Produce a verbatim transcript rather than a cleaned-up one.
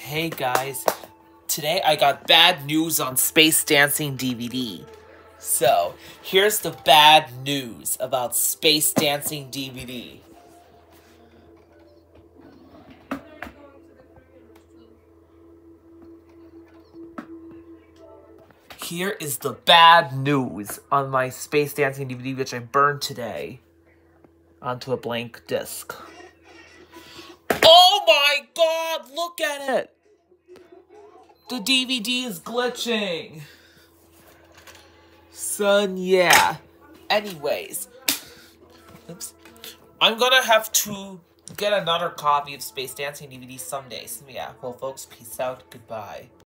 Hey guys, today I got bad news on Space Dancing D V D. So, here's the bad news about Space Dancing D V D. Here is the bad news on my Space Dancing D V D, which I burned today onto a blank disc. Oh my god, look at it! The D V D is glitching. Son, yeah. Anyways. Oops. I'm gonna have to get another copy of Space Dancing D V D someday. So yeah, well folks, peace out, goodbye.